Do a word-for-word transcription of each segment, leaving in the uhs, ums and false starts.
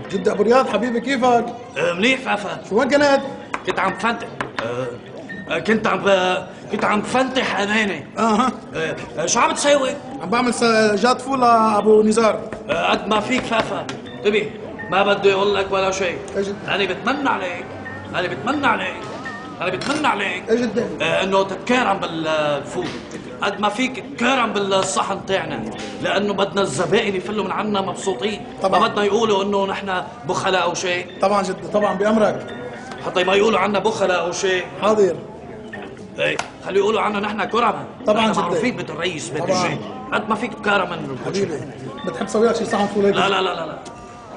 جد ابو رياض حبيبي كيفك؟ أه منيح فافا. شو وين كنت؟ كنت عم بفنتح. أه كنت عم ب... كنت عم بفنتح امانه. اها أه شو عم تسوي؟ عم بعمل جات فول لابو نزار. أه قد ما فيك فافا، انتبه ما بدي اقول لك ولا شيء. انا بتمنى عليك، انا بتمنى عليك، انا بتمنى عليك ايه جدا؟ أه انه تتكرم بالفول قد ما فيك تكرم بالصحن تاعنا، لانه بدنا الزبائن يفلوا من عنا مبسوطين. طبعا ما بدنا يقولوا انه نحن بخلاء او شيء. طبعا جد طبعا بامرك، حتى ما يقولوا عنا بخلاء او شيء. حاضر. ايه خليه يقولوا عنا نحن كرمة. طبعا جد معروفين بيت الرئيس بيت الشيء، قد ما فيك تكرم من حبيبي. بتحب سوي لك شي صحن فول هيك؟ لا لا لا لا لا.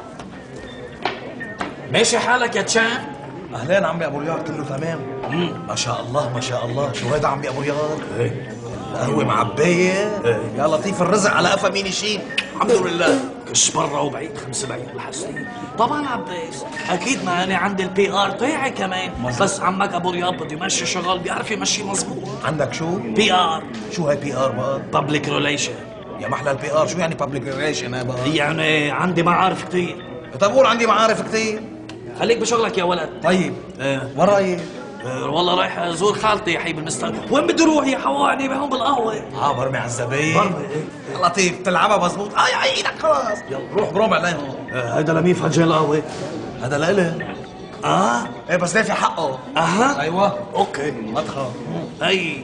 ماشي حالك يا تشام؟ اهلين عمي ابو رياض، كله تمام؟ ما شاء الله ما شاء الله. شو هيدا عمي ابو رياض؟ ايه القهوة معبية؟ ايه يا لطيف الرزق على قفا مين يشيل. الحمد لله. كش برا وبعيد خمس بعيد الحسنين. طبعا عباس اكيد ما انا عندي البي ار تاعي كمان مزبوط. بس عمك ابو رياض بده يمشي شغل بيعرف يمشي مزبوط. عندك شو؟ بي ار. شو هاي بي ار بقى؟ بابليك ريليشن. يا محلى البي ار، شو يعني بابليك ريليشن هاي بقى؟ يعني عندي معارف كثير. طب قول عندي معارف كثير. خليك بشغلك يا ولد. طيب ايه وين رايح؟ أه والله رايح ازور خالتي يا حبيبي المستقبل. وين بدي اروح يا حواني بهون بالقهوه؟ اه برمي على الزباين. برمي ايه يا لطيف تلعبها مزبوط. اي اي ايدك خلاص. يلا روح برمي عليهم. أه هيدا لمين فنجان القهوه؟ هذا لإلي. اه ايه بس دافع حقه. اها ايوه اوكي ما تخاف. اي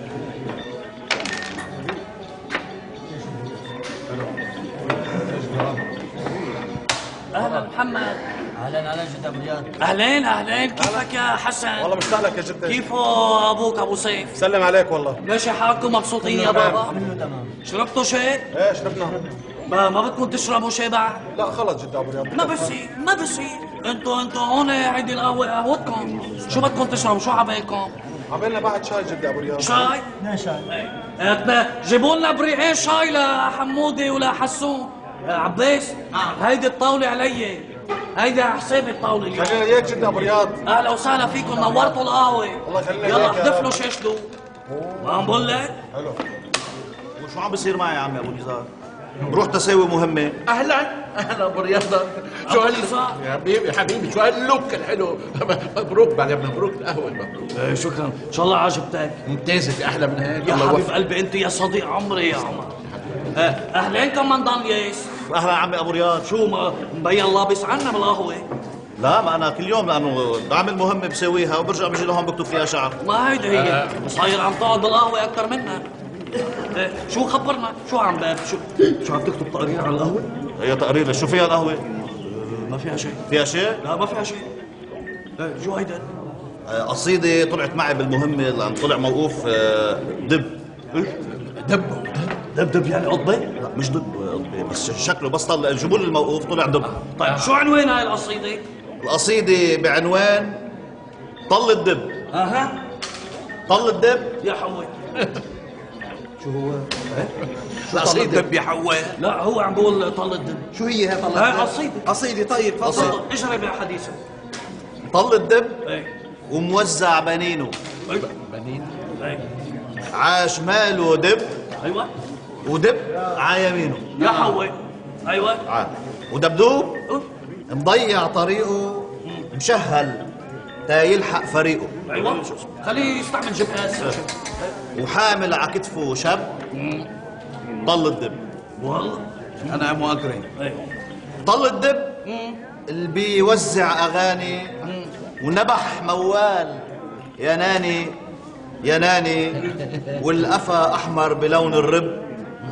اهلا محمد. اهلا اهلا جد ابو رياض. اهلين اهلين كيفك يا حسن؟ والله مشتاق لك يا جدي. كيفه ابوك ابو سيف؟ سلم عليك والله. ماشي حالكم مبسوطين يا بابا؟ كله تمام. شربتوا شيء؟ ايه شربنا. ما ما بدكم تشربوا شيء بعد؟ لا خلص جد ابو رياض. ما بصير ما بصير. انتوا انتوا هون عندي القهوه قهوتكم، شو بدكم تشربوا؟ شو عبالكم؟ عملنا بعد شاي جد ابو رياض. شاي؟ لا شاي. ايه جيبوا لنا بريقين شاي لحمودي ولا حسون. عباس هيدي الطاوله علي، هيدي على حسابي الطاوله اليوم. خلينا اياك جد ابو رياض. اهلا وسهلا فيكم، نورتوا القهوه. الله يخلينا يلا إياك يا احتفلوا رب. شاشلوا. ما عم بقول لك؟ حلو. وشو عم بصير معي يا عمي ابو نزار؟ بروح تساوي مهمه. اهلا اهلا ابو رياض. شو هال يا حبيبي حبيبي شو هاللوك الحلو. مبروك بعد مبروك القهوه مبروك. ايه شكرا، ان شاء الله عجبتك. ممتازه في احلى من هيك. يا الله حبيب يوفقك. قلبي انت يا صديق عمري يا عمر. اه اهلين كماندان ياس. اهلا عمي ابو رياض. شو ما مبين لابس عنا بالقهوه؟ لا ما انا كل يوم لانه بعمل مهمه بسويها وبرجع بجي لهون بكتب فيها شعر. ما هيدي هي صاير عم تقعد بالقهوه اكثر منا. إيه، شو خبرنا شو عم شو شو عم تكتب تقرير على القهوه؟ هي تقرير شو فيها القهوه؟ ما فيها شيء. فيها شيء؟ لا ما فيها شيء. إيه، شو هيدا؟ آه، قصيده طلعت معي بالمهمه لان طلع موقوف آه، دب. دب دب دب يعني قطبه؟ لا مش دب قطبي، بس شكله بس طلع جيبوا لي الموقوف طلع دب. طيب شو عنوان هاي القصيده؟ القصيده بعنوان طل الدب. اها طل الدب. يا حوي. شو هو؟ قصيده دب يا حواء. لا هو عم بقول طل الدب. شو هي هاي طلعت؟ هاي قصيده. قصيدة. طيب تفضل. قصيده اجرب يا حديثا. طل الدب ايه وموزع بنينه. ايوه بنين. ايه عاش ماله دب ايوه ودب على يمينه. يا حوي. ايوه عاد ودبدوب مضيع طريقه مشهل تا يلحق فريقه. ايوه خليه يستعمل جي بي اس. وحامل على كتفه شاب طل الدب. والله انا مو اكرم. ايه طل الدب اللي بيوزع اغاني ونبح موال يا ناني يا ناني والقفا احمر بلون الرب.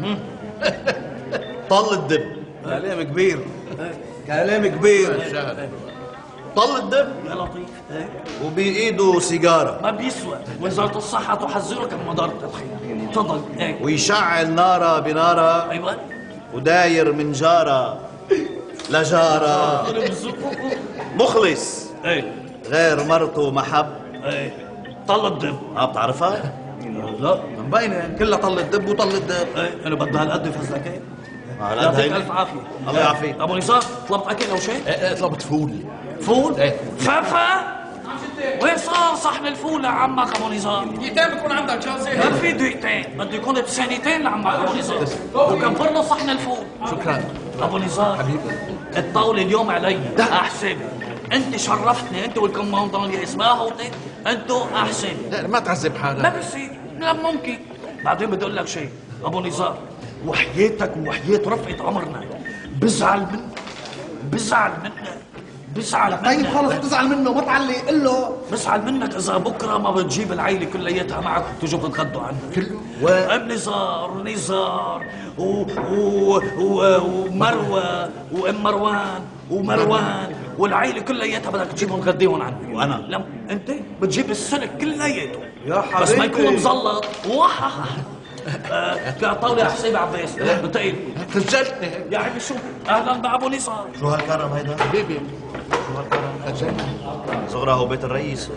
طل الدب. كلام كبير. كلام كبير. طل الدب يا لطيف. ايه وبايده سيجاره ما بيسوى، وزارة الصحة تحذرك من مضار التدخين. تفضل. ايه ويشعل ناره بناره ايوه وداير من جاره لجاره. مخلص ايه غير مرته محب. ايه طل الدب. اه بتعرفها؟ لا مبينة كلها طل الدب وطل الدب. ايه انا بدها هالقد فزلكين. على قد يعطيك هيني. الف عافيه. الله يعافيك. ابو نصار طلبت اكل او شيء؟ ايه ايه طلبت فول. فول؟ ايه. فافا؟ وين صار صحن الفول لعمك ابو نزار؟ دقيقتين بكون عندك شازي. ما في دقيقتين، بده يكون بثانيتين لعمك ابو نزار. وكبر له صحن الفول. شكرا ابو نزار حبيبي الطاوله اليوم علي احسبي. انت شرفتني انت والكوماندان يا اسمها هوتي، انتوا احسن. لا ما تعذب حالك. ما بصير، لا ممكن. بعدين بدي اقول لك شيء ابو نزار، وحياتك وحياة رفقة عمرنا بزعل منك، بزعل منك، بزعل منك. طيب خلص بتزعل منه ما تعلق قل له. بزعل منك اذا بكره ما بتجيب العيله كلياتها معك وتجوا تتغدوا عندك. كله و... ام نزار ونزار و... و... و... ومروه وام مروان ومروان والعيله كلياتها بدك تجيبهم تغديهم عندك. وأنا؟ لا انت بتجيب السلك كلياته يا حبيبي بس ما يكون مزلط. واحد آه طاوله يا حسيب عباس بتقيل. خجلتني. يا عمي شو اهلا بابو نزار. شو هالكرم هيدا؟ حبيبي شو هالكرم خجلتني. صغرى هو بيت الرئيس.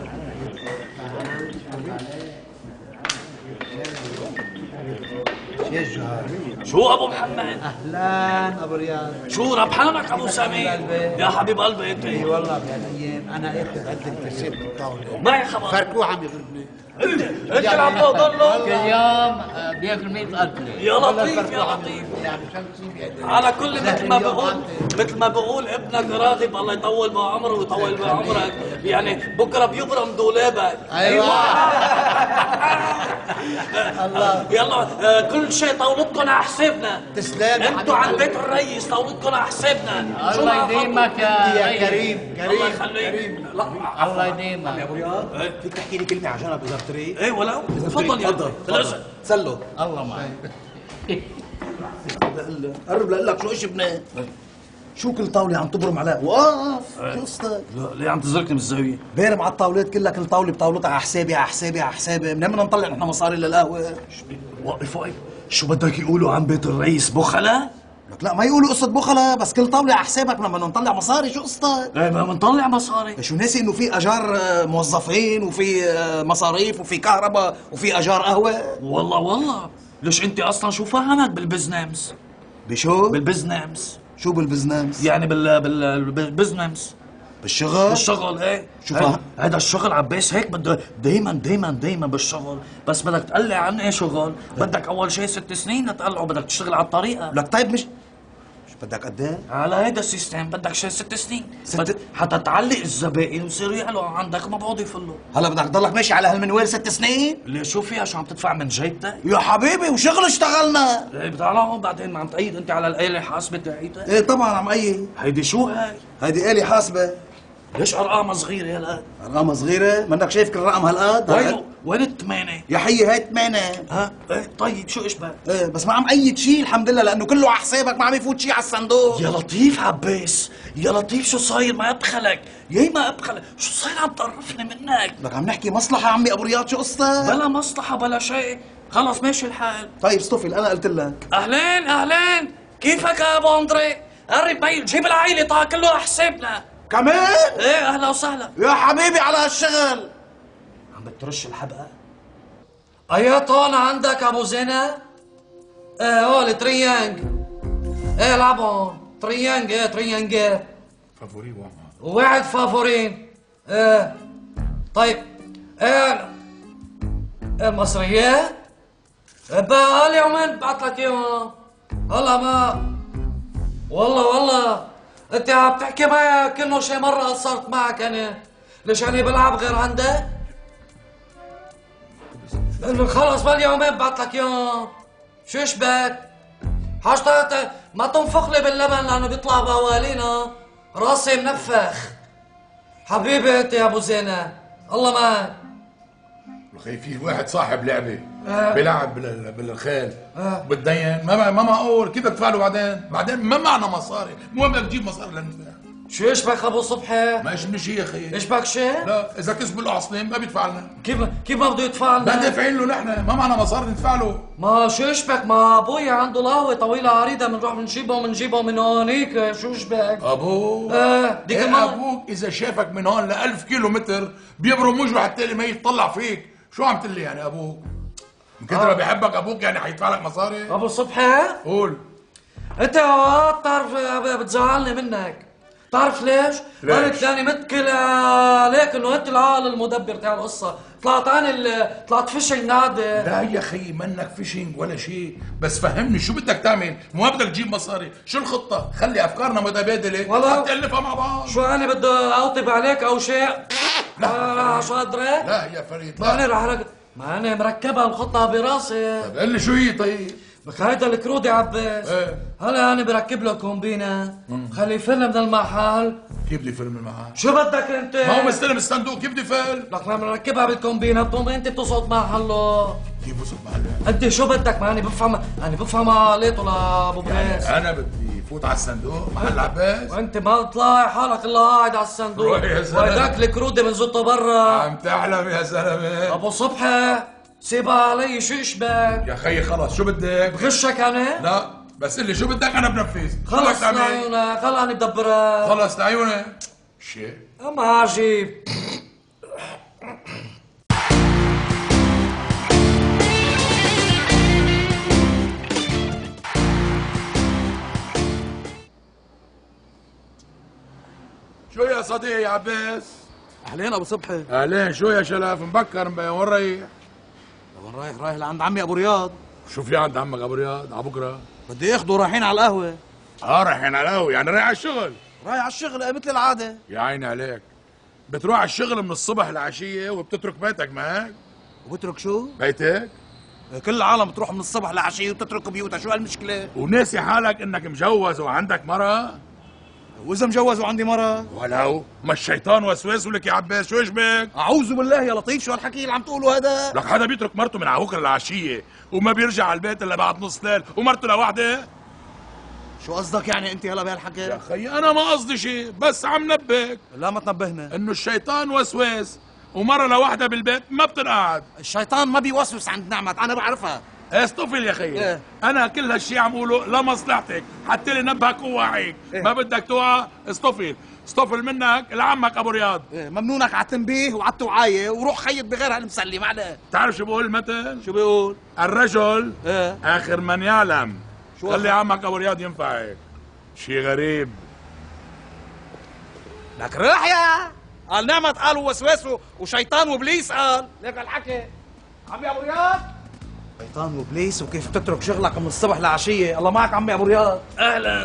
يا جهاد شو ابو محمد؟ اهلا ابو رياض. شو ربحانك ابو سمير؟ يا حبيب قلبي انت. اي والله بهالايام انا اخذ قد الكسب بالطاوله. معي خبر. فركوه عم يغلبني. انت انت اللي عم تضله. كل يوم آه، بياكل مية قتله. يا لطيف يا لطيف. يعني شو بتصير بيدي؟ على كل مثل ما بقول مثل ما بقول ابنك راغب الله يطول بعمره ويطول بعمرك، يعني بكره بيبرم دولابك. ايوه الله. يلا آه، كل شيء طاولتكم على حسابنا. تسلم يا انتوا حبيبي. عن بيت الرئيس طاولتكم على حسابنا. شو الله ما يديمك يا يا ريس. كريم الله كريم يخليك. الله يديمك. ابو رياض فيك تحكي لي كلمه على جنب اذا بتريد؟ ايه ولو تفضل يا تفضل تفضل. سلو الله معك. قرب لقول لك شو ايش ابني شو كل طاوله عم تبرم عليها؟ وقف شو قصتك؟ ليه عم تزركني بالزاويه؟ بارم على الطاولات كلها كل طاوله بطاولتها على حسابي على حسابي على حسابي، منين بدنا نطلع نحن مصاري للقهوه؟ وقف وقف، شو بدك يقولوا عن بيت الرئيس بخلة؟ لك لا ما يقولوا قصه بخلة، بس كل طاوله على حسابك لما بدنا نطلع مصاري. شو قصتك؟ ايه ما بنطلع مصاري. شو ناسي انه في اجار آه، موظفين وفي آه، مصاريف وفي كهرباء وفي اجار قهوه؟ والله والله ليش انت اصلا شو فاهمك بالبزنس؟ بشو؟ بالبزنس شو بالبزنس؟ يعني بال بال بالبزنس بالشغل؟ بالشغل. ايه شو هي- فاهم؟ هيدا الشغل عباس هيك بده دايما دايما دايما بالشغل، بس بدك تقلع عن ايه شغل؟ بدك اول شيء ست سنين تقلعه، بدك تشتغل على الطريقه. لك طيب مش مش بدك قد ايه؟ على هيدا السيستم بدك شيء ست سنين ست- بد- حتى تعلق الزبائن ويصيروا يعلوا عندك مبعوض يفلوا. هلا بدك تضلك ماشي على هالمنوال ست سنين؟ ليه شو فيها شو عم تدفع من جيبتك؟ يا حبيبي وشغل اشتغلنا. ايه بتعرفهم بعدين ما عم تقيد انت على الآلة الحاسبة تاعيتك؟ ايه طبعا عم اي هيدي شو هاي؟ هيدي آلة حاسبة. ليش ارقامها صغيرة هالقد؟ ارقامها صغيرة، منك شايف كل رقم هالقد؟ وين وين الثمانية؟ يا حيي هاي ثمانية. ها؟ ايه طيب شو اشبه؟ ايه بس ما عم ايد شيء الحمد لله لانه كله على حسابك، ما عم يفوت شيء على الصندوق. يا لطيف عباس، يا لطيف شو صاير ما ادخلك؟ ياي ما ادخلك، شو صاير عم تقرفني منك؟ لك عم نحكي مصلحة عمي ابو رياض. شو قصتك؟ بلا مصلحة بلا شيء، خلص ماشي الحال. طيب استوفل انا قلت لك. اهلين اهلين، كيفك يا ابو اندري؟ قرب بي جيب العيلة طا كله على حسابنا. كمان؟ ايه اهلا وسهلا. يا حبيبي على هالشغل. عم بترش الحبقة؟ ايا طون عندك ابو زينة؟ ايه هول تريانج. ايه لعبهم تريانج. ايه تريانج فافوري واحد وواحد فافورين. ايه طيب ايه المصريات؟ بقى لي يومين بعت لك اياهم. هلا ما والله والله انت عم تحكي معي كأنه شي مرة قصرت معك انا. ليش يعني بلعب غير عندك؟ انه خلص بقى لي يومين بعت لك اياهم. شو اشبك؟ حاجتك ما تنفخ لي باللبن لانه بيطلع بوالينا راسي منفخ. حبيبي انت يا ابو زينة الله معك. اخي في واحد صاحب لعبه آه. بيلعب بال- بالخيل آه. بتدين ما ما معقول كيف بدك تدفع له بعدين بعدين ما معنا مصاري المهم بدك تجيب مصاري لندفع. شو اشبك ابو صبحي؟ ما اشبني شيء يا اخي. اشبك شيء؟ لا اذا كسبوا الاصلين ما بيدفع لنا. كيف كيف ما بده يدفع ما لنا؟ دافعين له نحن ما معنا مصاري ندفع له. ما شو اشبك؟ ما ابويا عنده قهوة طويلة عريضة بنروح بنجيبهم بنجيبهم من هونيك. شو اشبك؟ ابوك ايه ديك إيه المرة ابوك اذا شافك من هون ل ألف كيلو متر بيبرم وجهه حتى اللي ما يطلع فيك. شو عم تقول لي يعني ابوك؟ من كثر ما بيحبك ابوك يعني حيدفع لك مصاري؟ ابو صبحي قول. انت اوقات بتعرف بتزعلني منك. بتعرف ليش؟ ليش؟ قلت لاني متكل عليك انه انت العقل المدبر تاع القصه، طلعت انا ال- طلعت فشل نادي. لا يا خيي منك فيشنج ولا شيء، بس فهمني شو بدك تعمل؟ مو بدك تجيب مصاري، شو الخطة؟ خلي افكارنا متبادلة والله. تألفها مع بعض. شو انا بدي اعطب عليك او شيء؟ لا شو ادري؟ لا يا فريد ما انا لا. رح رك... ما انا مركبها الخطه براسي. طيب قل لي شو هي طيب؟ بك هيدا الكرود يا عباس، ايه. هلا انا بركب له كومبينه، خلي يفل من المحل. كيف بدي فيلم المعاه؟ شو بدك انت؟ ما هو مستلم الصندوق، كيف بدي فل؟ لك لما نركبها بالكومبينه بتقوم انت بتزقط محله. كيف وصل محل؟ انت شو بدك؟ ما انا بفهم، انا بفهم عقليته لابو بريس. انا بدي فوت على الصندوق محل عباس. وانت ما طلع حالك الا قاعد على الصندوق، روح يا زلمة. وهداك الكروده بنزته برا. عم تحلم يا زلمة. ابو صبحي سيبها علي، شو اشبك؟ يا خيي خلص شو بدك؟ بغشك انا؟ لا بس قل لي شو بدك انا بنفذ. شو بدك خلص تعمل؟ لعيونك، خلص انا بدبرها. خلص لعيونك. شيء اما عجيب. شو يا صديقي يا عباس؟ اهلين ابو صبحي. اهلين. شو يا شلاف مبكر مبين وين رايح؟ وين رايح؟ رايح لعند عمي ابو رياض، شو في عند عمك ابو رياض على بكره؟ بدي ياخذوا رايحين على القهوه. اه رايحين على القهوه، يعني رايح على الشغل. رايح على الشغل مثل العاده. يا عيني عليك. بتروح على الشغل من الصبح للعشيه وبتترك بيتك، ما هيك؟ وبترك شو؟ بيتك؟ كل العالم بتروح من الصبح لعشيه وبتترك بيوتها، شو هالمشكله؟ وناسي حالك انك مجوز وعندك مرة؟ واذا مجوز وعندي مره؟ ولو ما الشيطان وسواس لك يا عباس، شو اشبك؟ اعوذ بالله يا لطيف، شو هالحكي اللي عم تقوله هذا؟ لك حدا بيترك مرته من على بكره للعشيه وما بيرجع على البيت الا بعد نص ليل ومرته لوحده؟ شو قصدك يعني انت هلا يا بهالحكي؟ خيي انا ما قصدي شيء، بس عم نبهك لا ما تنبهنا. انه الشيطان وسواس ومره لوحده بالبيت ما بتنقعد. الشيطان ما بيوسوس عند نعمت، انا بعرفها. استفل يا خيي. إيه. انا كل هالشي عم اقوله لمصلحتك، حتى لي نبهك ووعيك. إيه. ما بدك توعى استفل، استفل منك لعمك ابو رياض. إيه، ممنونك على التنبيه وعلى التوعيه، وروح خيط بغير هالمسلي معلش. بتعرف شو بقول المثل؟ شو بيقول؟ الرجل ايه اخر من يعلم. شو خلي آخر؟ عمك ابو رياض ينفع هيك. شي غريب. لك راح يا قال نعمت، قال وسواس وشيطان وابليس، قال ليك الحكي. عمي ابو رياض شيطان وابليس، وكيف بتترك شغلك من الصبح لعشيه؟ الله معك عمي ابو رياض. اهلا.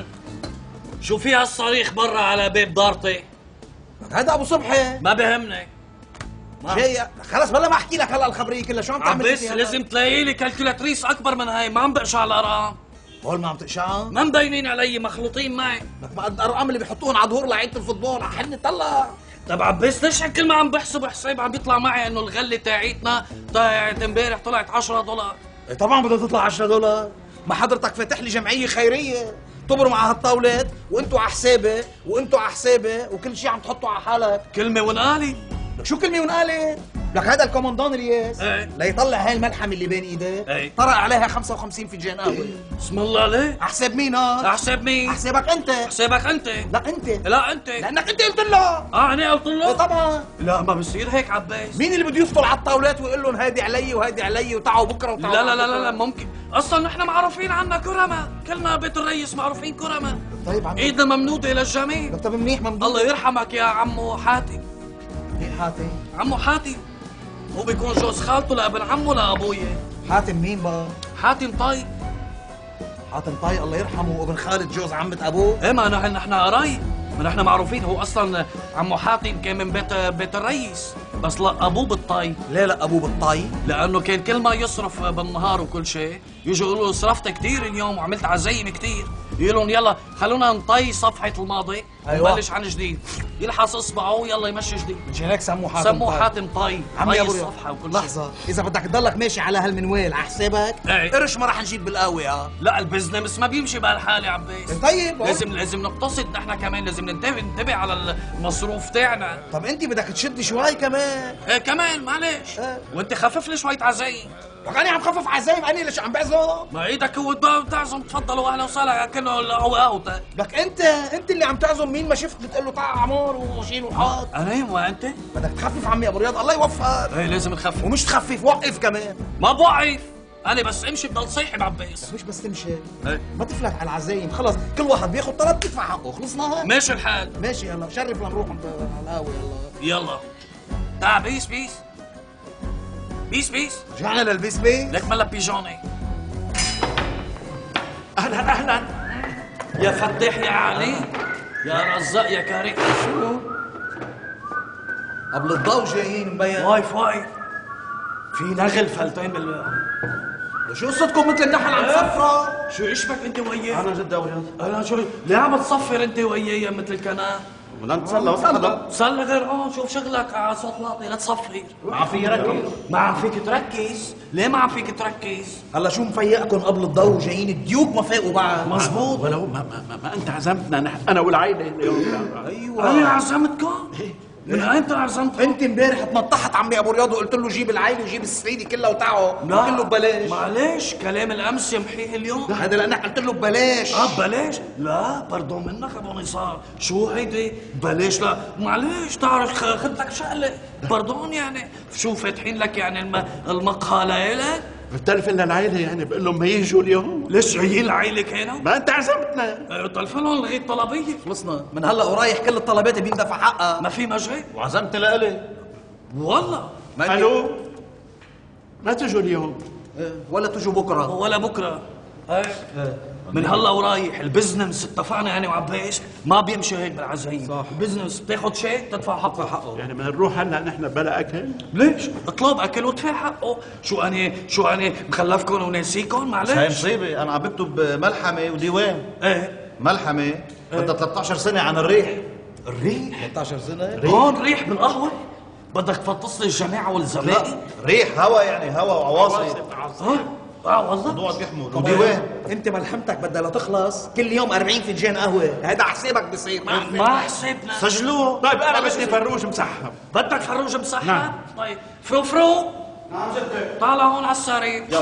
شو في هالصريخ برا على باب دارتي؟ هذا ابو صبحي ما بهمني. شيء. خلص بلا ما احكي لك هلا الخبريه كلها، شو عم تعمل؟ عباس فيها؟ لازم تلاقي لي كالكولاتريس اكبر من هاي، ما عم بقشع الارقام، هول ما عم تقشعها؟ ما مبينين علي، مخلوطين معي. لك ما قد الارقام اللي بيحطوهم على ظهور لعيبه الفوتبول، حني طلع. طب عباس ليش كل ما عم بحسب حساب عم بيطلع معي انه الغله تاعيتنا تاعت امبارح طلعت عشرة دولار؟ إيه طبعا بدها تطلع عشرة دولار، ما حضرتك فاتح لي جمعيه خيريه تبروا مع هالطاولات، وانتوا على حسابي وانتوا على حسابي، وكل شيء عم تحطوا على حالك. كلمه ونقالي. لك شو كلمه ونقالت؟ لك هذا الكوماندان الياس ايه. ليطلع هاي الملحمه اللي بين ايديه، ايه. طرق عليها خمسة وخمسين فنجان قهوه. اسم الله عليه. على حساب مين هاد؟ حساب مين؟ على حسابك انت. حسابك انت. لا انت. لا انت. لانك انت قلت له. اه انا قلت إيه له؟ طبعا. لا ما بصير هيك عباس. مين اللي بده يفطر على الطاولات ويقول لهم هادي علي وهادي علي وتعوا بكره وتعوا لا لا لا بكرة؟ لا, لا ممكن، اصلا نحن معروفين عنا كرماء، كلنا بيت الرئيس معروفين كرماء. طيب عمي ايدنا ممنوده للجميع. طب منيح ممدوح. الله يرحمك يا عمو حاتم. مين حاتم؟ عمو حاتم هو بيكون جوز خالته لابن عمه لابويا. حاتم مين بقى؟ حاتم طيب. حاتم طاي الله يرحمه، وابن خالد جوز عمة ابوه. ايه ما نحن نحن قرايب، ما نحن معروفين. هو اصلا عمو حاتم كان من بيت بيت الرئيس، بس لا ابوه بالطي. ليه لا ابوه بالطاي؟ لانه كان كل ما يصرف بالنهار وكل شيء يجوا يقولوا له صرفت كثير اليوم وعملت عزايم كثير، يقول لهم يلا خلونا نطي صفحه الماضي أيوة. ونبلش عن جديد. يلحس اصبعه ويلا يمشي جديد. مش هيك سموه حاتم سموه طاي. حاتم طي. عمي طي ابو رياض الصفحه وكل شيء. لحظة، إذا بدك تضلك ماشي على هالمنوال على حسابك، ايه. قرش ما رح نجيب بالقهوة ها. لا البزنس ما بيمشي بهالحاله عباس. طيب لازم لازم نقتصد نحن كمان، لازم ننتبه ننتبه على المصروف تاعنا. طب أنت بدك تشد شوي كمان. ايه كمان معلش. إيه. وانت خفف لي شويه عزايم. لك أنا عم خفف عزايم، أنا ليش عم بعزم؟ ما ايدك هو بتعزم، تفضلوا اهلا وسهلا كانه هو قهوتك. لك أنت أنت اللي عم تعزم، مين ما شفت بتقول له تعال عمار وشيل وحاط. انا وانت؟ بدك تخفف عمي ابو رياض، الله يوفقك. ايه لازم نخفف. ومش تخفف، وقف كمان. ما بوقف، انا بس امشي بضل صيحي بعباس. مش بس تمشي ايه ما تفلت على العزايم، خلص كل واحد بياخد طلب تدفع حقه، خلصنا. ماشي الحال. ماشي يلا شرف لنروح عند على القهوه. يلا يلا تعال بيس بيس بيس بيس. رجعنا للبيس بي. لك ملا بيجوني. اهلا اهلا. يا فتاح يا علي يا رزاق يا كريم. شو؟ قبل الضوء جايين مبين. واي فاي في نغل فلتين بال شو قصتكم مثل النحل عم تصفروا؟ شو عشبك انت وياه؟ انا جد ابو رياض. انا شو ليه عم تصفر انت وياه مثل الكنان؟ ولا نتصلى وصلى. صلي غير اه شوف شغلك على صوت لاطي لا تصفر. ما عم في ركز. ما عم فيك تركز. ليه ما عم فيك تركز؟ هلا شو مفيقكم قبل الضوء جايين الديوك ما فاقوا بعد. مزبوط. ولو ما, ما, ما, ما انت عزمتنا نحن انا والعائله اليوم. ايوه انا عزمتكم؟ من ايمتى عزمتكم؟ انت امبارح تنطحت عمي ابو رياض وقلت له جيب العائله وجيب السعيدي كلها وتعه، لا قلت له ببلاش. معلش كلام الامس يمحيه اليوم. هذا لانك قلت له ببلاش. اه ببلاش؟ لا باردون منك ابو نصار، شو هيدي؟ ببلاش لا معلش تعرف خذ لك شقله، باردون يعني شو فاتحين لك يعني الم... المقهى لإلك؟ بتلفن للعائله يعني بقول لهم ما يجوا اليوم. ليش جايين العيله كانوا؟ ما انت عزمتنا. طلفلهم لغايه طلبيه. خلصنا من هلا ورايح كل الطلبات بيندفع حقها. ما في مجال وعزمت لإلي والله. الو ما تجوا اليوم ولا تجوا بكره ولا بكره. ايه من هلا ورايح البزنس اتفقنا انا وعباس ما بيمشي هيك بالعزايم. صح البزنس بتاخذ شيء تدفع حقه حقه. يعني بدنا نروح هلا نحن بلا اكل. ليش؟ اطلب اكل وادفع حقه. شو انا شو انا مخلفكم وناسيكم معلش؟ هاي مصيبه، انا عم بكتب ملحمه وديوان. ايه ملحمه بدها ثلاثة عشر سنه عن الريح. الريح ثلاثة عشر سنه. هون ريح بالقهوه بدك تفطس لي الجماعه والزبائن. لا ريح هوا يعني هوا وعواصف. اه اه والله موضوع بيحمل وديوان. انت ملحمتك بدها لتخلص كل يوم أربعين فنجان قهوه، هذا حسابك بصير. ما ما حسبنا. سجلوه. طيب انا بدي فروج مسحب. بدك فروج مسحب؟ نعم. طيب فرو فرو. نعم جدي. طالع هون على السرير. يلا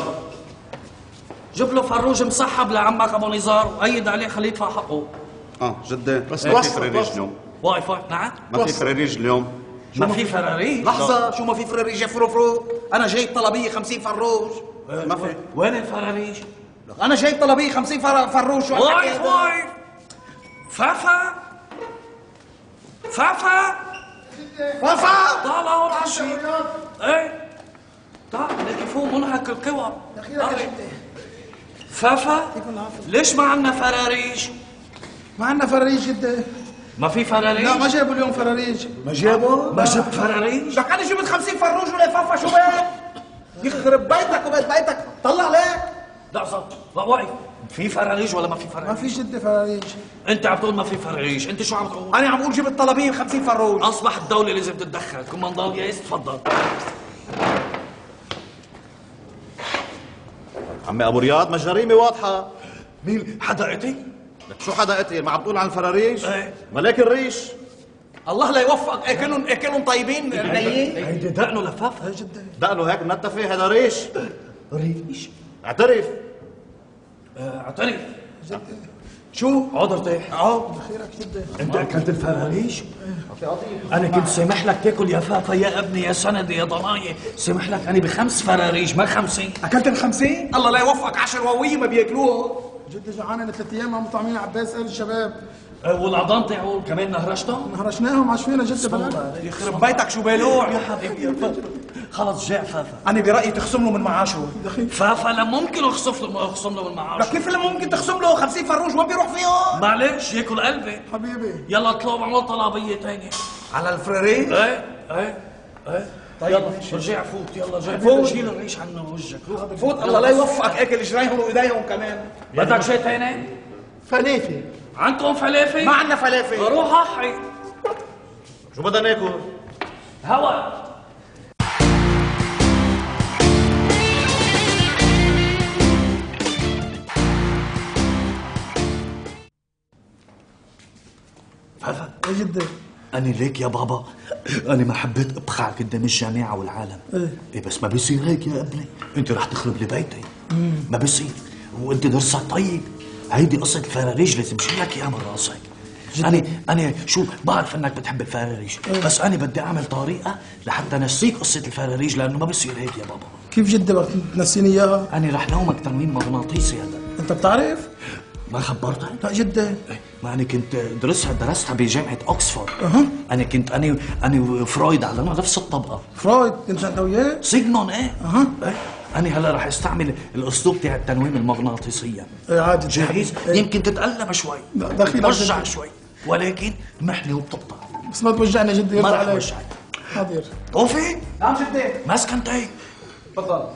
جيب له فروج مسحب لعمك ابو نزار وأيد عليه خليه يدفع حقه. اه جدي بس ما في وصل- فراريج وصل. اليوم. واي فاي نعم؟ ما في فراريج اليوم. ما في فراريج؟ لحظه شو ما في فراريج يا فرو فرو؟ انا جايب طلبيه خمسين فروج. ما في. وين الفراريج؟ انا جايب طلبيه خمسين فر- فروج. شو واي هالحكي هذا؟ واي فافا فافا فافا طالع هون على الشيء. ايه تعال لك فوق منهك القوى. فافا ليش ما عندنا فراريج؟ ما عندنا فراريج جدي. ما في فراريج؟ لا ما جابوا اليوم فراريج. ما جابوا؟ ما جبت فراريج؟ لك انا جبت خمسين فروج ولا فافا شو بك؟ يخرب بيتك وبيت بيتك، طلع ليه؟ لحظة لا واقف في فراريج ولا ما في ما فراريج؟ في جدي فراريج. انت عم تقول ما في فراريج، انت شو عم تقول؟ انا عم بقول جبت طلبيه خمسين فروج. اصبح الدولة لازم تتدخل، كوماندان ياس تفضل. عمي ابو رياض ما جريمه واضحه. مين حدا قتل؟ لك شو حدا قتل؟ ما عم تقول عن الفراريج؟ ايه ملاك الريش. الله لا يوفقك، اكلهم اكلهم طيبين بنيين. هيدي دقنه لفافة جدا. دقنه هيك منتفه، هذا ريش. ريش اعترف. اه، اعترف. شو؟ اقعد ارتاح. اقعد. خيرك جدي. انت اكلت الفراريج؟ انا كنت سامح لك تاكل يا فافا يا ابني يا سندي يا ضنايا، سامح لك انا بخمس فراريج ما خمسين. اكلت الخمسين؟ الله لا يوفقك، عشر واويه ما بياكلوها. جدي جوعانه لثلاث ايام عم طعمين عباس قال الشباب. اه، والعظام تاعو كمان نهرشتهم؟ هرشناهم عشفينا جدي بلا. يخرب بيتك شو بلوع. يا حبيبي يا فافا خلص جاع فافا. انا برايي تخصم له من معاشه. فافا لا ممكن اخصف له اخصم له من لك معاشه. كيف اللي ممكن تخصم له خمسين فروج وين بيروح فيهم؟ معلش ياكل قلبي. حبيبي يلا اطلب عمل طلبيه ثانيه. على الفراريج؟ ايه ايه ايه طيب يلا رجع فوت يلا رجع فوت. شيل الريش عنه وجهك روح فوت الله لا يوفقك، اكل جريهم وايديهم كمان. بدك شيء ثاني؟ فلافل. عندكم فلافل؟ ما عندنا فلافل. روح احي شو بدنا ناكل؟ هوا. فافا يا جدي. أنا ليك يا بابا أنا ما حبيت أبخع قدام الجامعة والعالم. إيه. إيه بس ما بيصير هيك يا ابني، أنت رح تخرب لي بيتي. ما بيصير، وأنت درسك طيب. هيدي قصة الفراريج لازم شيلك إياها من راسك. أنا أنا شو بعرف إنك بتحب الفراريج، بس أنا بدي أعمل طريقة لحتى نسيك قصة الفراريج لأنه ما بيصير هيك يا بابا. كيف جدة بدك تنسيني اياها؟ انا رح نومك تنويم مغناطيسي هذا. انت بتعرف؟ ما خبرتك؟ لا جدة. ما انا كنت درسها درستها بجامعه اوكسفورد. اها. انا كنت انا انا وفرويد على نفس الطبقه. فرويد كنت انت وياه؟ سيجمون ايه؟ اها. ايه؟ انا هلا رح استعمل الاسلوب تاع التنويم المغناطيسيه. ايه عادي. جاهز؟ ايه. يمكن تتألم شوي. لا دخيل. توجع شوي ولكن محلي وبتقطع. بس ما توجعني جدة. ما يرضى رح عليك. توجعك. حاضر. توفيق نعم جدة. ما سكنتي. تفضل.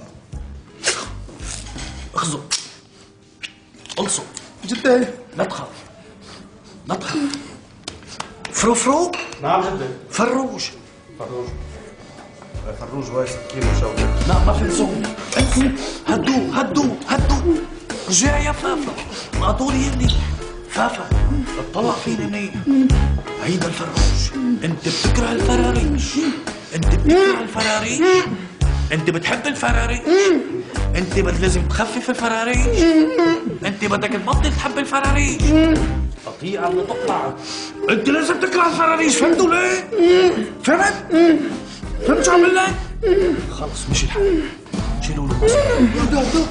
اخزق الصق. جدة. لا تخاف لا تخاف. فرو فرو. نعم جدة. فروج. فروج فروج وايد كيلو شوكة. لا ما في لزوم. هدو هدو هدو. رجع يا فافا مقطولي منيح. فافا اطلع فيني منيح. هيدا الفروج. انت بتكره الفراريش. انت بتكره الفراريش. انت بتحب الفراريش. انت بد لازم تخفف الفراريش. انت بدك تبطل تحب الفراريش. قطيعة اللي تقطع. انت لازم تكره الفراريش. فهمتوا ليه؟ فهمت؟ فهمت شو عمل لك؟ خلص مشي الحال. شيلوا له المصاري.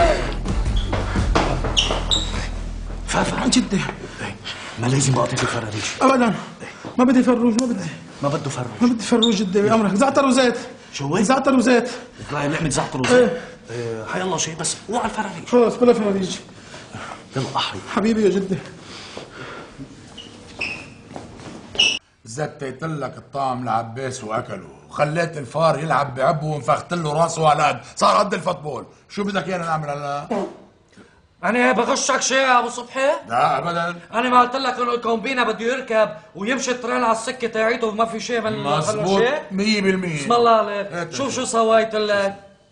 فافا عن جدة. ما لازم بقطع الفراريش. ابدا. ما بدي فروج ما بدي. ما بده فروج. ما بدي فروج جدة بأمرك. زعتر وزيت. شو هيك؟ زعتر وزيت. لا لعبة زعتر وزيت. ايه. ايه حي الله شيء بس اوعى الفراريش. خلص بلا فروج. يلا احري. حبيبي يا جدة. زتيت لك الطعم لعباس واكله وخليت الفار يلعب بعبه ونفخت له راسه على قد صار قد الفوتبول. شو بدك ايانا نعمل هلا؟ انا بغشك شيء يا ابو صبحي؟ لا ابدا. انا ما قلت لك انه الكومبينه بده يركب ويمشي الترين على السكه تاعيته وما في شيء من مزبوط مية بالمية. بسم الله عليك. شوف شو سويت لك.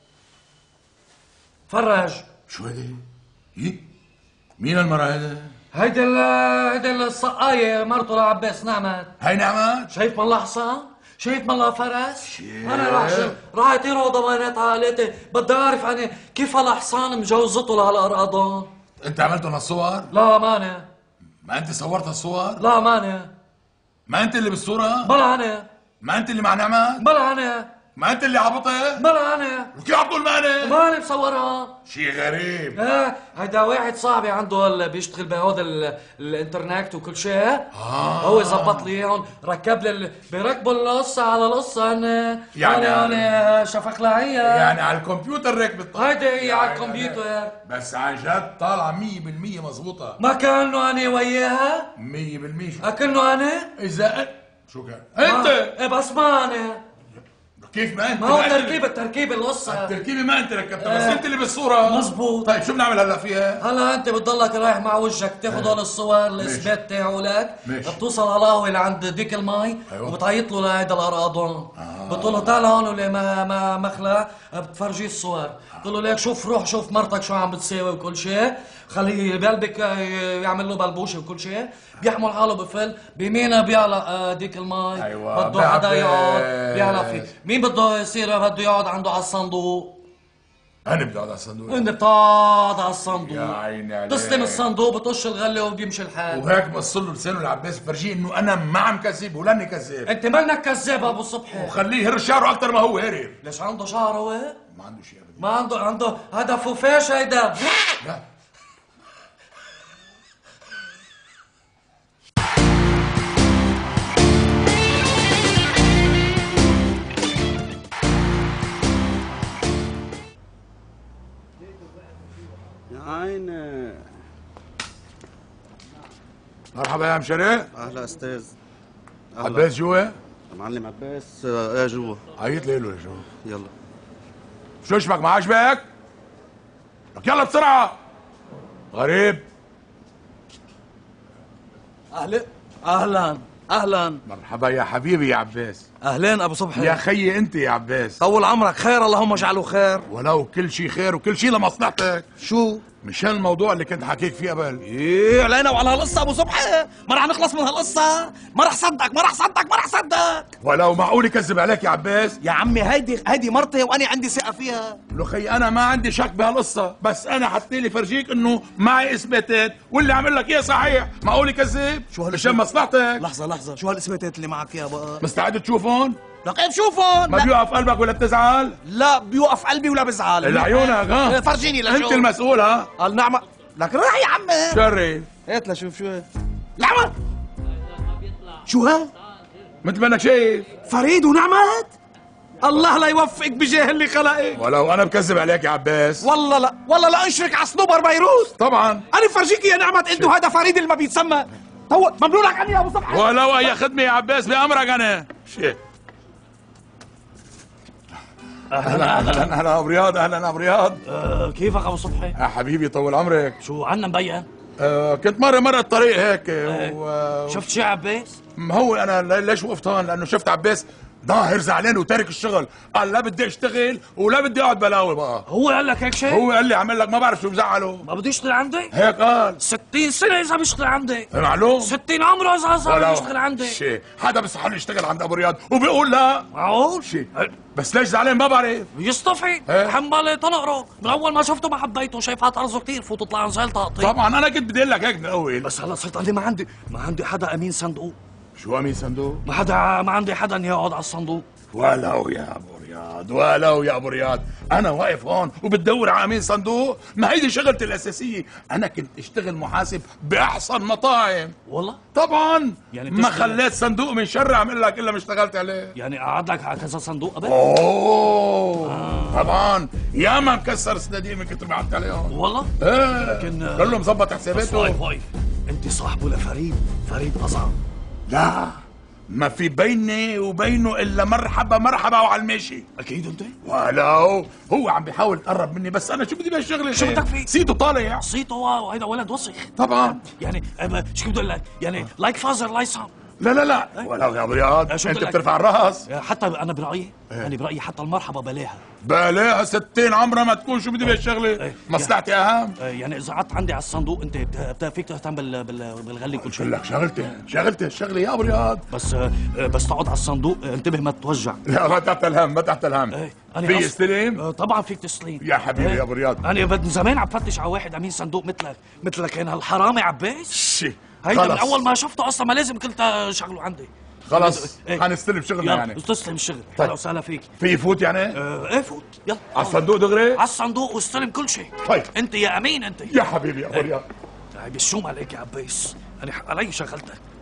فرج. شو هيدي؟ هي؟ مين المرة هيدا؟ هيدي ال هيدي الصقاية مرته لعباس نعمت. هاي نعمت؟ شايف مالها حصان؟ شايف مالها فرس؟ انا راح شوف راح يطيروا ضمانات عائلتي. بدي اعرف انا كيف هالحصان مجوزته لهالقرقضان. انت عملتهم الصور؟ لا ماني. ما انت صورت الصور؟ لا ماني. ما انت اللي بالصورة؟ بلا انا. ما انت اللي مع نعمت؟ بلا انا. ما انت اللي عبطت؟ بلا انا. وكيف عطول ماني؟ ماني مصورها. شي غريب. ايه هيدا واحد صاحبي عنده ال- بيشتغل بهذا ال- الانترنت وكل شيء. آه. هو زبط لي اياهم ركب لي ال- بيركبوا القصة على القصة هن يعني انا شفقلاعية. يعني على الكمبيوتر ركبت. هيدي هي على يعني الكمبيوتر. بس عن جد طالعة مية بالمية مزبوطة. ما كانه انا وياها. مية بالمية. اكنه انا. إذا أنت شو كان؟ أنت ايه بس ما انا. كيف ما أنت؟ ما هو أنت تركيب التركيب القصة. التركيبة ما أنت ركبتها بس إيه. أنت اللي بالصورة. مزبوط. طيب شو بنعمل هلا فيها؟ هلا انت بتضلك رايح مع وجهك تاخذ هول الصور الاثبات تاعه لك. ماشي. بتوصل على القهوه لعند ديك المي. أيوة. وبتعيط له لهيدا القرقاضون. آه. بتقول له تعال هون ولي ما ما مخلع. بتفرجيه الصور. بتقول له ليك شوف روح شوف مرتك شو عم بتساوي وكل شيء. خليه يبلبك يعمل له بلبوشه وكل شيء. بيحمل حاله بفل بيمينه بيعلق ديك المي. أيوة. بده حدا بعبس. يقعد بيعلق فيه. مين بده يصير بده يقعد عنده على الصندوق. أنا بدي أقعد على الصندوق. انت بتقعد على الصندوق. يا عيني عليك. تستلم الصندوق بتقش الغله وبيمشي الحال. وهيك بصل له لسانه العباس بفرجيه انه انا ما عم كذب ولاني كذاب. انت منك كذاب ابو صبحي. وخليه يهر شعره اكثر ما هو هرب. ليش عنده شعر هو؟ ما عنده شيء ابدا. ما عنده عنده هذا فوفاش هيدا. لا يا عيني. مرحبا يا مشري. اهلا استاذ. عباس جوا؟ معلم عباس آه، ايه جوا. عيط له له جوا. يلا. شو اشبك ما عجبك؟ لك يلا بسرعة. غريب. اهلا اهلا اهلا. مرحبا يا حبيبي يا عباس. اهلين ابو صبحي. يا خيي انت يا عباس. طول عمرك خير اللهم اجعله خير. ولو كل شيء خير وكل شيء لمصلحتك. شو؟ مشان الموضوع اللي كنت حكيك فيه قبل. ايه علينا وعلى هالقصه ابو صبحي. ما رح نخلص من هالقصه. ما رح صدق ما رح صدق ما رح صدق. ولو معقول يكذب عليك يا عباس. يا عمي هيدي هيدي مرتي وانا عندي ثقه فيها. له خي انا ما عندي شك بهالقصه بس انا حتى لي فرجيك انه معي اثباتات واللي عامل لك اياه صحيح. معقول يكذب؟ شو هال- مشان مصلحتك. لحظه لحظه شو هالاثباتات اللي معك فيها بقى؟ مستعد تشوفهم؟ لك كيف شوفهم؟ ما لا. بيوقف قلبك ولا بتزعل؟ لا بيوقف قلبي ولا بزعل. العيونك ها؟ فرجيني لشوف. انت المسؤول ها؟ قال نعم. لك روح يا عمي. شري هات لشوف شو هاد. نعمت. شو هاد؟ مثل ما انك شايف. فريد ونعمت؟ الله لا يوفقك بجاه اللي خلقك. ولو انا بكذب عليك يا عباس. والله لا، والله لا انشرك على صنوبر بيروت. طبعا انا فرجيك يا نعمت انتو هذا فريد اللي ما بيتسمى. هو ممنوع لك عني يا ابو صبحي. ولو اي خدمه يا عباس بامرك انا. شيء اهلا اهلا اهلا ابو رياض، اهلا ابو رياض. أه كيفك ابو صبحي؟ يا حبيبي طول عمرك. شو عنا مبين؟ آه كنت مرة مرة الطريق هيك و... شفت شي عباس؟ ما هو انا ليش وقفت هون؟ لانه شفت عباس ظاهر زعلان وتارك الشغل، قال لا بدي اشتغل ولا بدي اقعد بلاوي بقى. هو قال لك هيك شيء؟ هو قال لي عمل لك ما بعرف شو بزعله. ما بده يشتغل عندي؟ هيك قال. ستين سنة إذا بيشتغل عندي. معلوم؟ ستين عمره إذا صار بيشتغل عندي. شي حدا بيصحى له يشتغل عند ابو رياض وبيقول لا. معقول؟ شي بس ليش زعلان ما بعرف. يصطفي إيه؟ حمالي طنقره، من أول ما شفته ما حبيته، شايفات أرزه كثير، فوت طلع نزل تقطيع. طبعا انا كنت بدي اقول لك هيك من الاول. بس هلا صرت عندي ما عندي ما عندي حدا أمين صندوق. شو امين صندوق؟ ما حدا ما عندي حدا يقعد على الصندوق. ولو يا ابو رياض، ولو يا ابو رياض، انا واقف هون وبتدور على امين صندوق؟ ما هيدي شغلتي الاساسيه، انا كنت اشتغل محاسب باحسن مطاعم. والله؟ طبعا يعني ما بتشتغل- خليت صندوق من شر اعمل لك الا ما اشتغلت عليه. يعني قعد لك على كذا صندوق قبل؟ اوه آه. طبعا ياما مكسر صناديق من كتر ما قعدت عليهم. والله؟ ايه لكن كله مظبط بس حساباته. واقف واقف، أنت صاحبه لفريد، فريد أصعب. لا ما في بيني وبينه الا مرحبا مرحبا وعلى الماشي. أكيد أنت؟ ولو هو عم بيحاول يقرب مني، بس انا شو بدي بهالشغله؟ شو بدك فيه؟ سيته طالع. صيته وهيدا ولد وسخ. طبعا يعني أما شو بدي اقول لك؟ يعني لايك فازر لايك سام. لا لا لا ولو يا ابو رياض شو انت بدك؟ بترفع الراس. حتى انا برايي انا برايي حتى المرحبا بلاها. بلاها ستين عمرها ما تكون. شو بدي بهالشغله؟ إيه. مصلحتي اهم. آه، يعني اذا قعدت عندي على الصندوق انت بت- بت- فيك تهتم بال... بال... بالغلي كل قلت شيء. لك شغلتي شغلتي الشغله يا ابو رياض. بس آه، آه، بس تقعد على الصندوق آه، انتبه ما تتوجع. لا ما تحت الهم ما تحت الهم. إيه، أنا في قصد- استلم. آه، طبعا فيك تسليم يا حبيبي إيه. يا ابو رياض. انا من زمان عم فتش على واحد امين صندوق مثلك مثلك كان هالحرامي عباس. شي هيدا من خلص. اول ما شفته اصلا ما لازم كنت شغله عندي. خلص إيه. حنستلم شغلنا يلا يعني. تسلم الشغل. طيب. اهلا وسهلا فيك. في يفوت يعني؟ آه، ايه فوت يلا على الصندوق دغري؟ على الصندوق واستلم كل شيء. طيب. انت يا امين انت. يا حبيبي يا ابو رياض. هاي بالشوم عليك يا عباس، انا حق علي شغلتك.